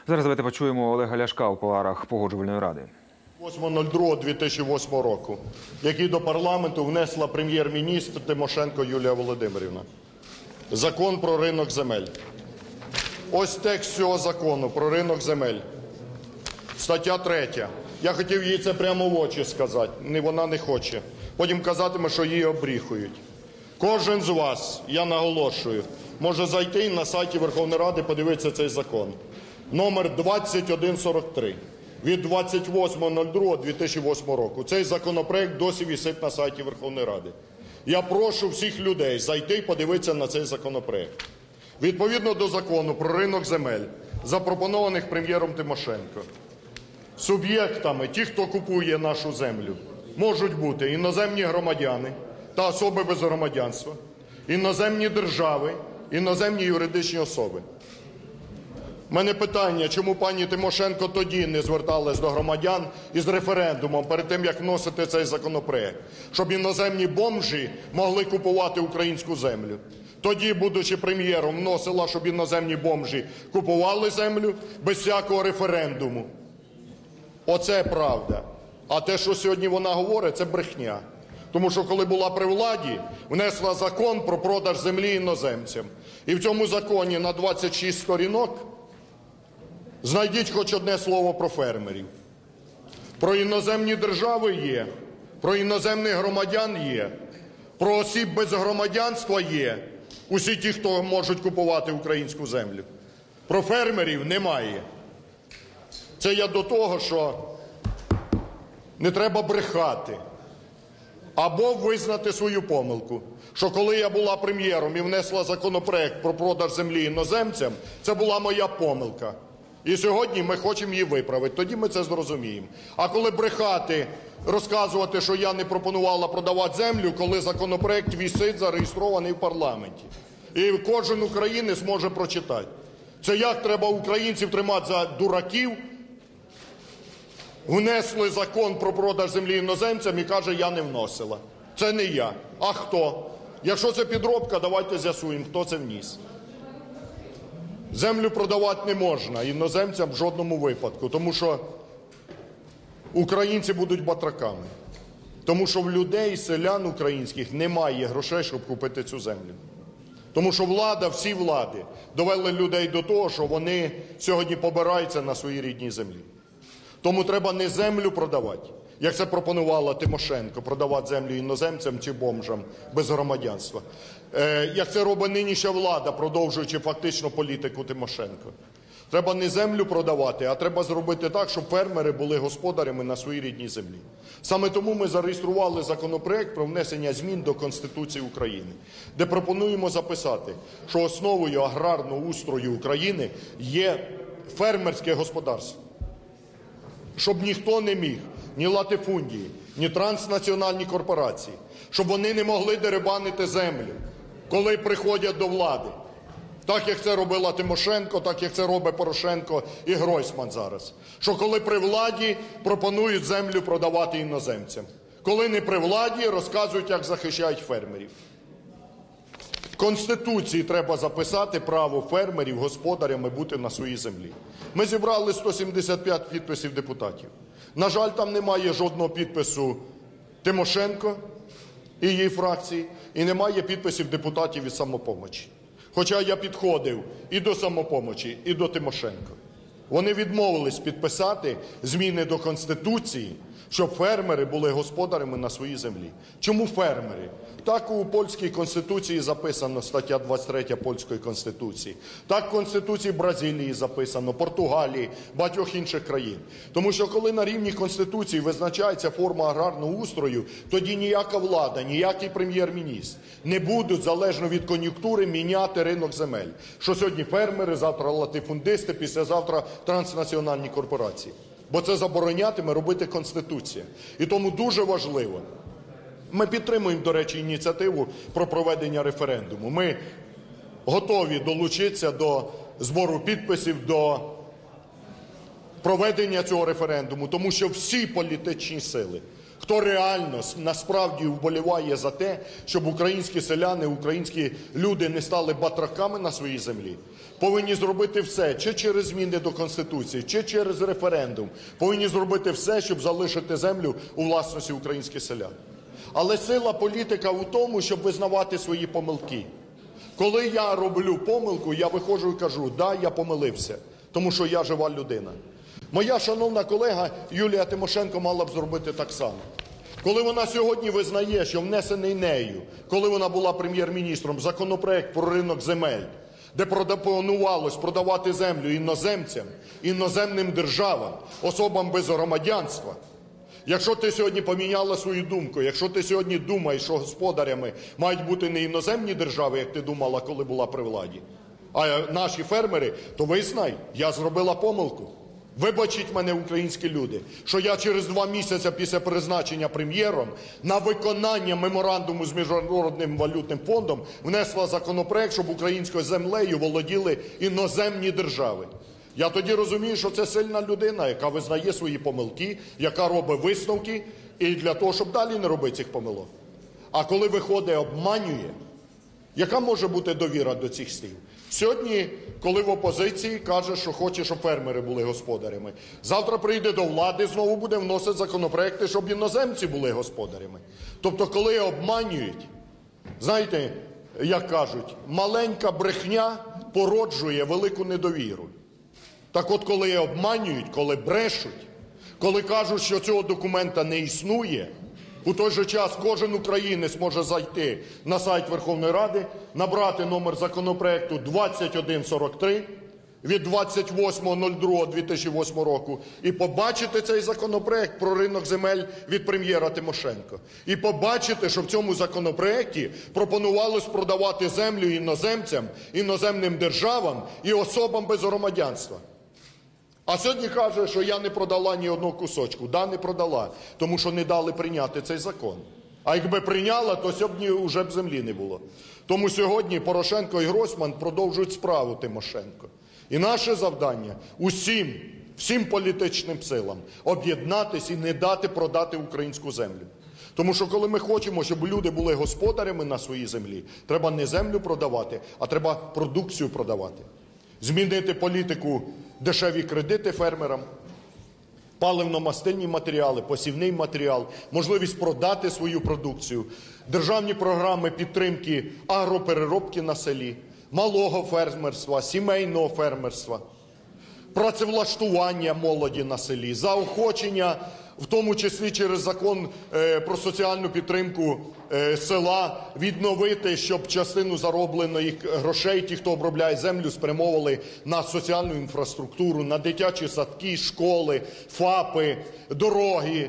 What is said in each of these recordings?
Зараз давайте почуємо Олега Ляшка у кулуарах Погоджувальної ради. 8.02.2008 року, який до парламенту внесла прем'єр-міністр Тимошенко Юлія Володимирівна. Закон про ринок земель. Ось текст цього закону про ринок земель. Стаття 3. Я хотів їй це прямо в очі сказати, вона не хоче. Потім казатиме, що її обріхують. Кожен з вас, я наголошую, може зайти на сайті Верховної Ради, подивитися цей закон. Номер 2143 від 28.02.2008 року. Цей законопроект досі висить на сайті Верховної Ради. Я прошу всіх людей зайти і подивитися на цей законопроект. Відповідно до закону про ринок земель, запропонованих прем'єром Тимошенко, суб'єктами, ті, хто купує нашу землю, можуть бути іноземні громадяни та особи без громадянства, іноземні держави, іноземні юридичні особи. У мене питання, чому пані Тимошенко тоді не зверталась до громадян із референдумом перед тим, як вносити цей законопроект, щоб іноземні бомжі могли купувати українську землю. Тоді, будучи прем'єром, вносила, щоб іноземні бомжі купували землю без всякого референдуму. Оце правда. А те, що сьогодні вона говорить, це брехня. Тому що коли була при владі, внесла закон про продаж землі іноземцям. І в цьому законі на 26 сторінок знайдіть хоч одне слово про фермерів. Про іноземні держави є, про іноземних громадян є, про осіб без громадянства є, усі ті, хто можуть купувати українську землю. Про фермерів немає. Це я до того, що не треба брехати. Або визнати свою помилку, що коли я була прем'єром і внесла законопроект про продаж землі іноземцям, це була моя помилка. І сьогодні ми хочемо її виправити, тоді ми це зрозуміємо. А коли брехати, розказувати, що я не пропонувала продавати землю, коли законопроект висить, зареєстрований в парламенті. І кожен українець може прочитати. Це як треба українців тримати за дураків? Внесли закон про продаж землі іноземцям і каже, я не вносила. Це не я. А хто? Якщо це підробка, давайте з'ясуємо, хто це вніс. Землю продавати не можна іноземцям в жодному випадку, тому що українці будуть батраками. Тому що в людей, селян українських, немає грошей, щоб купити цю землю. Тому що влада, всі влади довели людей до того, що вони сьогодні побираються на своїй рідній землі. Тому треба не землю продавати, як це пропонувала Тимошенко, продавати землю іноземцям чи бомжам без громадянства. Як це робить нинішня влада, продовжуючи фактично політику Тимошенко. Треба не землю продавати, а треба зробити так, щоб фермери були господарями на своїй рідній землі. Саме тому ми зареєстрували законопроект про внесення змін до Конституції України, де пропонуємо записати, що основою аграрного устрою України є фермерське господарство. Щоб ніхто не міг, ні латифундії, ні транснаціональні корпорації, щоб вони не могли дерибанити землю, коли приходять до влади. Так, як це робила Тимошенко, так, як це робить Порошенко і Гройсман зараз. Що коли при владі, пропонують землю продавати іноземцям. Коли не при владі, розказують, як захищають фермерів. В Конституції треба записати право фермерів господарями бути на своїй землі. Ми зібрали 175 підписів депутатів. На жаль, там немає жодного підпису Тимошенко і її фракції, і немає підписів депутатів від «Самопомочі». Хоча я підходив і до «Самопомочі», і до Тимошенко. Вони відмовились підписати зміни до Конституції, щоб фермери були господарями на своїй землі. Чому фермери? Так у польській Конституції записано, стаття 23 польської Конституції. Так в Конституції Бразилії записано, Португалії, багатьох інших країн. Тому що коли на рівні Конституції визначається форма аграрного устрою, тоді ніяка влада, ніякий прем'єр-міністр не будуть, залежно від кон'юнктури, міняти ринок земель. Що сьогодні фермери, завтра латифундисти, післязавтра транснаціональні корпорації. Бо це заборонятиме робити Конституція. І тому дуже важливо. Ми підтримуємо, до речі, ініціативу про проведення референдуму. Ми готові долучитися до збору підписів, до проведення цього референдуму, тому що всі політичні сили хто реально, насправді вболіває за те, щоб українські селяни, українські люди не стали батраками на своїй землі, повинні зробити все, чи через зміни до Конституції, чи через референдум, повинні зробити все, щоб залишити землю у власності українських селян. Але сила політика в тому, щоб визнавати свої помилки. Коли я роблю помилку, я виходжу і кажу: да, я помилився, тому що я жива людина. Моя шановна колега Юлія Тимошенко мала б зробити так само. Коли вона сьогодні визнає, що внесений нею, коли вона була прем'єр-міністром, законопроект про ринок земель, де пропонувалось продавати землю іноземцям, іноземним державам, особам без громадянства. Якщо ти сьогодні поміняла свою думку, якщо ти сьогодні думаєш, що господарями мають бути не іноземні держави, як ти думала, коли була при владі, а наші фермери, то визнай, я зробила помилку. Вибачіть мене, українські люди, що я через 2 місяці після призначення прем'єром на виконання меморандуму з Міжнародним валютним фондом внесла законопроект, щоб українською землею володіли іноземні держави. Я тоді розумію, що це сильна людина, яка визнає свої помилки, яка робить висновки, і для того, щоб далі не робити цих помилок. А коли виходить, обманює, яка може бути довіра до цих слів? Сьогодні, коли в опозиції, каже, що хоче, щоб фермери були господарями. Завтра прийде до влади, знову буде вносити законопроекти, щоб іноземці були господарями. Тобто, коли обманюють, знаєте, як кажуть, маленька брехня породжує велику недовіру. Так от, коли обманюють, коли брешуть, коли кажуть, що цього документа не існує, у той же час кожен українець може зайти на сайт Верховної Ради, набрати номер законопроекту 2143 від 28.02.2008 року і побачити цей законопроект про ринок земель від прем'єра Тимошенко. І побачити, що в цьому законопроекті пропонувалось продавати землю іноземцям, іноземним державам і особам без громадянства. А сьогодні каже, що я не продала ні одного кусочку. Да, не продала, тому що не дали прийняти цей закон. А якби прийняла, то сьогодні вже б землі не було. Тому сьогодні Порошенко і Гройсман продовжують справу Тимошенко. І наше завдання всім політичним силам об'єднатись і не дати продати українську землю. Тому що коли ми хочемо, щоб люди були господарями на своїй землі, треба не землю продавати, а треба продукцію продавати. Змінити політику: дешеві кредити фермерам, паливно-мастильні матеріали, посівний матеріал, можливість продати свою продукцію, державні програми підтримки агропереробки на селі, малого фермерства, сімейного фермерства, працевлаштування молоді на селі, заохочення, в тому числі через закон про соціальну підтримку села, відновити, щоб частину зароблених грошей ті, хто обробляє землю, спрямовували на соціальну інфраструктуру, на дитячі садки, школи, ФАПи, дороги,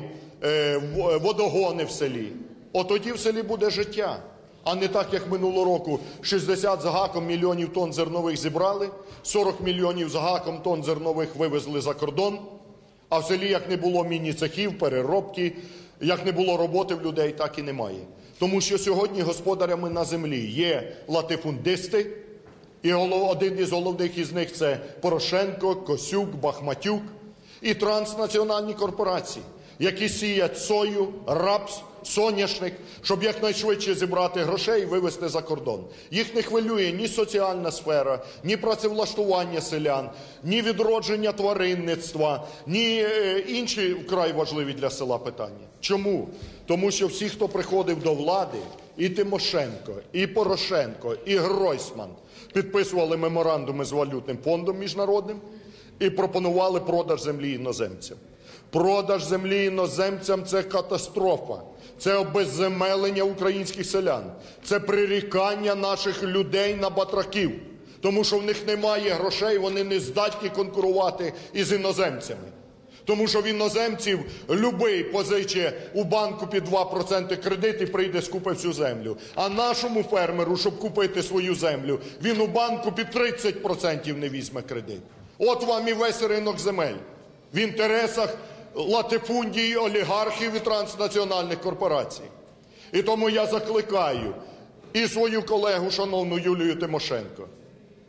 водогони в селі. От тоді в селі буде життя. А не так, як минулого року: 60 з гаком мільйонів тонн зернових зібрали, 40 мільйонів з гаком тонн зернових вивезли за кордон, а в селі як не було міні-цехів, переробки, як не було роботи в людей, так і немає. Тому що сьогодні господарями на землі є латифундисти, і один із головних із них – це Порошенко, Косюк, Бахматюк, і транснаціональні корпорації, які сіять сою, рапс, соняшник, щоб якнайшвидше зібрати грошей і вивезти за кордон. Їх не хвилює ні соціальна сфера, ні працевлаштування селян, ні відродження тваринництва, ні інші вкрай важливі для села питання. Чому? Тому що всі, хто приходив до влади, і Тимошенко, і Порошенко, і Гройсман, підписували меморандуми з валютним фондом міжнародним і пропонували продаж землі іноземцям. Продаж землі іноземцям – це катастрофа, це обезземелення українських селян, це прирікання наших людей на батраків, тому що в них немає грошей, вони не здатні конкурувати із іноземцями. Тому що в іноземців любий позиче у банку під 2% кредит і прийде скупить всю землю. А нашому фермеру, щоб купити свою землю, він у банку під 30% не візьме кредит. От вам і весь ринок земель в інтересах латифундій, олігархів і транснаціональних корпорацій. І тому я закликаю і свою колегу, шановну Юлію Тимошенко.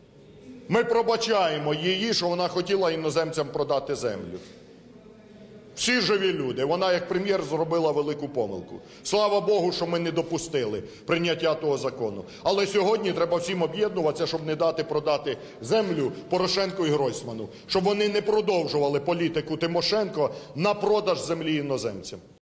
Ми пробачаємо її, що вона хотіла іноземцям продати землю. Всі живі люди. Вона, як прем'єр, зробила велику помилку. Слава Богу, що ми не допустили прийняття того закону. Але сьогодні треба всім об'єднуватися, щоб не дати продати землю Порошенку і Гройсману. Щоб вони не продовжували політику Тимошенко на продаж землі іноземцям.